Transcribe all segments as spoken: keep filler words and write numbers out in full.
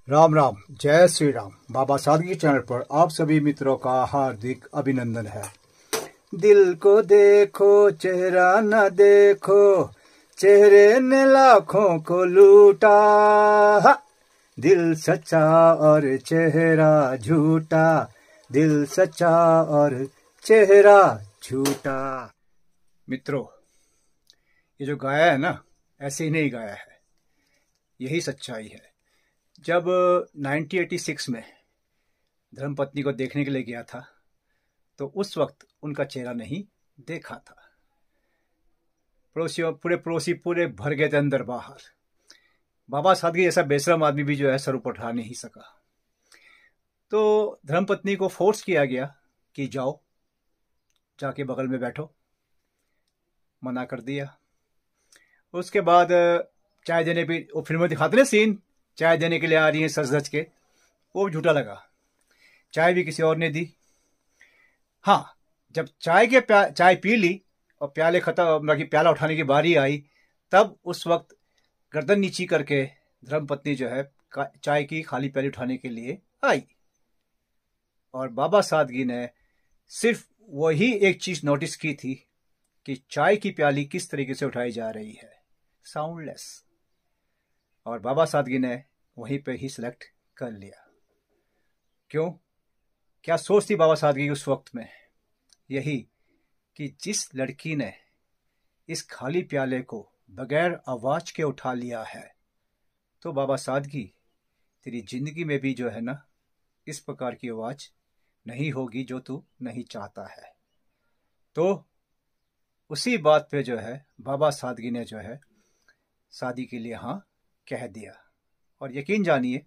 राम राम, जय श्री राम। बाबा सादगी चैनल पर आप सभी मित्रों का हार्दिक अभिनंदन है। दिल को देखो चेहरा न देखो, चेहरे ने लाखों को लूटा। दिल सच्चा और चेहरा झूठा, दिल सच्चा और चेहरा झूठा। मित्रों, ये जो गाया है ना, ऐसे ही नहीं गाया है, यही सच्चाई है। जब उन्नीस सौ छियासी में धर्मपत्नी को देखने के लिए गया था तो उस वक्त उनका चेहरा नहीं देखा था। पड़ोसियों पूरे पड़ोसी पूरे भर गए थे अंदर बाहर। बाबा सादगी जैसा बेशरम आदमी भी जो है सर ऊपर उठा नहीं सका। तो धर्मपत्नी को फोर्स किया गया कि जाओ, जाके बगल में बैठो। मना कर दिया। उसके बाद चाय देने भी, वो फिल्म में दिखाते ना सीन, चाय देने के लिए आ रही है सज धज के, वो भी झूठा लगा। चाय भी किसी और ने दी। हाँ, जब चाय के प्या चाय पी ली और प्याले खत्म, प्याला उठाने की बारी आई, तब उस वक्त गर्दन नीची करके धर्मपत्नी जो है चाय की खाली प्याली उठाने के लिए आई। और बाबा सादगी ने सिर्फ वही एक चीज नोटिस की थी कि चाय की प्याली किस तरीके से उठाई जा रही है, साउंडलेस। और बाबा सादगी ने वहीं पे ही सिलेक्ट कर लिया। क्यों? क्या सोच थी बाबा सादगी की उस वक्त में? यही कि जिस लड़की ने इस खाली प्याले को बगैर आवाज के उठा लिया है, तो बाबा सादगी तेरी जिंदगी में भी जो है ना, इस प्रकार की आवाज नहीं होगी जो तू नहीं चाहता है। तो उसी बात पे जो है बाबा सादगी ने जो है शादी के लिए हाँ कह दिया। और यकीन जानिए,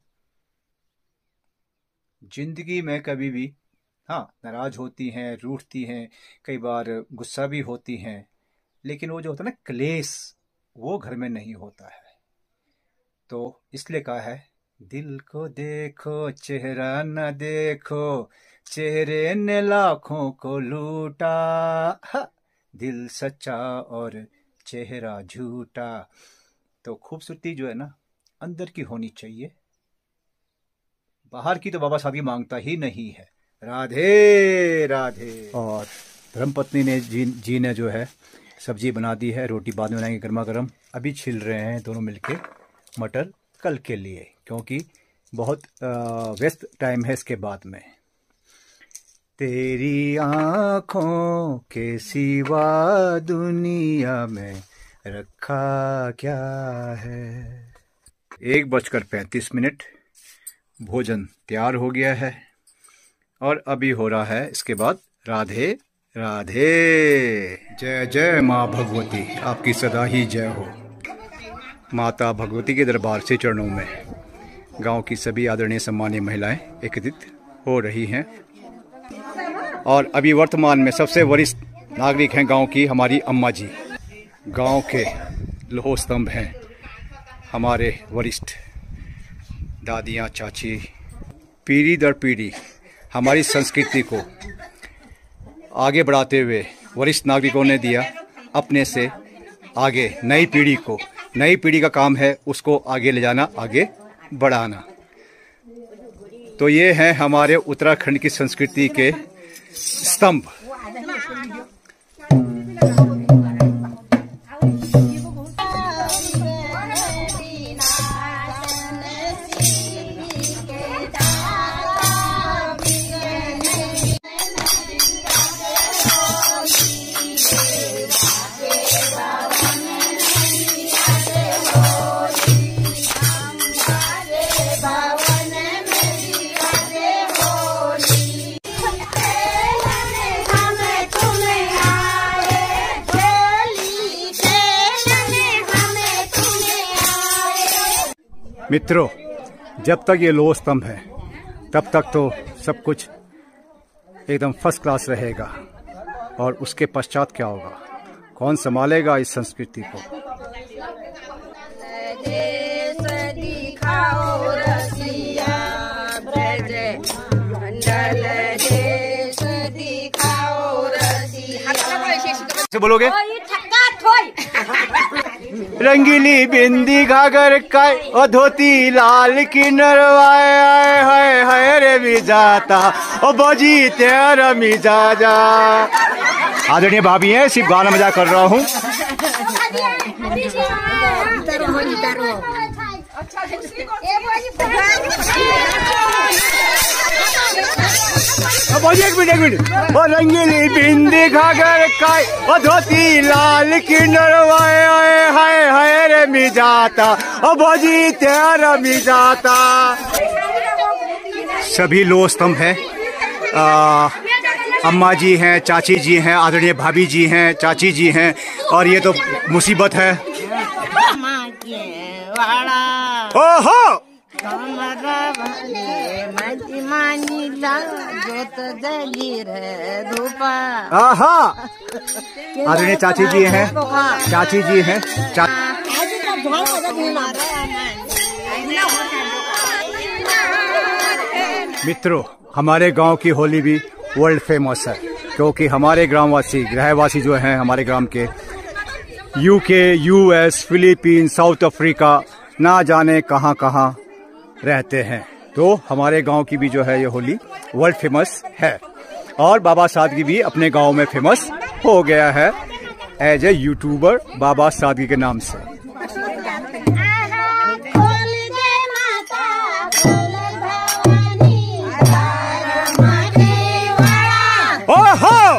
जिंदगी में कभी भी हाँ नाराज होती हैं, रूठती हैं, कई बार गुस्सा भी होती हैं, लेकिन वो जो होता है ना क्लेश, वो घर में नहीं होता है। तो इसलिए कहा है, दिल को देखो चेहरा न देखो, चेहरे ने लाखों को लूटा। दिल सच्चा और चेहरा झूठा। तो खूबसूरती जो है ना अंदर की होनी चाहिए, बाहर की तो बाबा सादगी मांगता ही नहीं है। राधे राधे। और धर्मपत्नी ने जी, जी ने जो है सब्जी बना दी है, रोटी बाद में बनाएंगे गर्मा गर्म। अभी छिल रहे हैं दोनों मिलके मटर कल के लिए, क्योंकि बहुत व्यस्त टाइम है इसके बाद में। तेरी आँखों के सिवा दुनिया में रखा क्या है। एक बजकर पैंतीस मिनट भोजन तैयार हो गया है और अभी हो रहा है इसके बाद राधे राधे। जय जय माँ भगवती, आपकी सदा ही जय हो। माता भगवती के दरबार से चरणों में गांव की सभी आदरणीय सम्मानीय महिलाएं एकत्रित हो रही हैं। और अभी वर्तमान में सबसे वरिष्ठ नागरिक हैं गांव की हमारी अम्मा जी। गांव के लोह स्तंभ हैं हमारे वरिष्ठ दादियाँ, चाची। पीढ़ी दर पीढ़ी हमारी संस्कृति को आगे बढ़ाते हुए वरिष्ठ नागरिकों ने दिया अपने से आगे नई पीढ़ी को। नई पीढ़ी का काम है उसको आगे ले जाना, आगे बढ़ाना। तो ये हैं हमारे उत्तराखंड की संस्कृति के स्तंभ। मित्रों, जब तक ये लोह स्तंभ है तब तक तो सब कुछ एकदम फर्स्ट क्लास रहेगा। और उसके पश्चात क्या होगा, कौन संभालेगा इस संस्कृति को? बोलोगे रंगीली बिंदी घाघर का ओ धोती लाल की नरवाए आए हाय हाय रे भी जाता ओ बजी तेरा मिजा जा। आदरणीय भाभी हैं, सिर्फ गाना मजा कर रहा हूँ। एक मिनट एक मिनट। ओ रंगीली बिंदी घाघर का ओ धोती लाल की नरवाए आए हाय हाय रे मी जाता ओ बजी तेरा मी जाता। सभी लो स्तंभ है। आ, अम्मा जी हैं, चाची जी हैं, आदरणीय भाभी जी हैं, चाची जी हैं, और ये तो मुसीबत है। ओहो आहा, आदरणीय चाची जी हैं, चाची जी हैं, चा... मित्रों, हमारे गांव की होली भी वर्ल्ड फेमस है, क्योंकि हमारे ग्रामवासी गृहवासी जो हैं हमारे ग्राम के UK, US, Philippine, South Africa, ना जाने कहां कहां रहते हैं। तो हमारे गांव की भी जो है ये होली वर्ल्ड फेमस है, और बाबा सादगी भी अपने गांव में फेमस हो गया है एज ए यूट्यूबर बाबा सादगी के नाम से। ओहो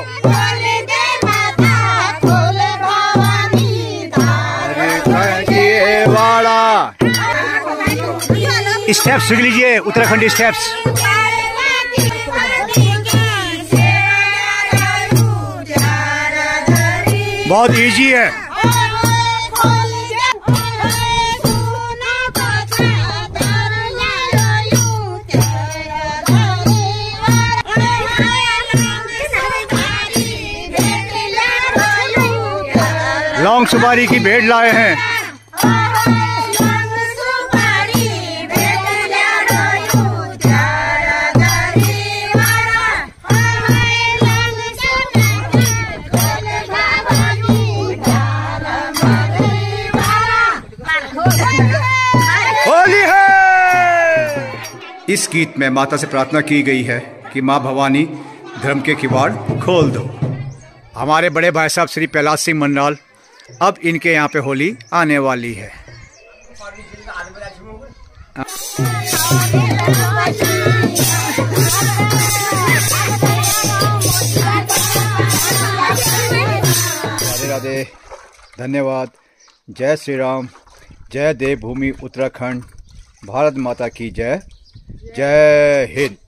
स्टेप्स सीख लीजिए, उत्तराखंडी स्टेप्स। बहुत इजी है। लॉन्ग सुपारी की भेंट लाए हैं। होली है। इस गीत में माता से प्रार्थना की गई है कि माँ भवानी धर्म के किवाड़ खोल दो। हमारे बड़े भाई साहब श्री प्रहलाद सिंह मंडाल, अब इनके यहाँ पे होली आने वाली है। राधे राधे, धन्यवाद। जय श्री राम, जय देवभूमि उत्तराखंड, भारत माता की जय, जय हिंद।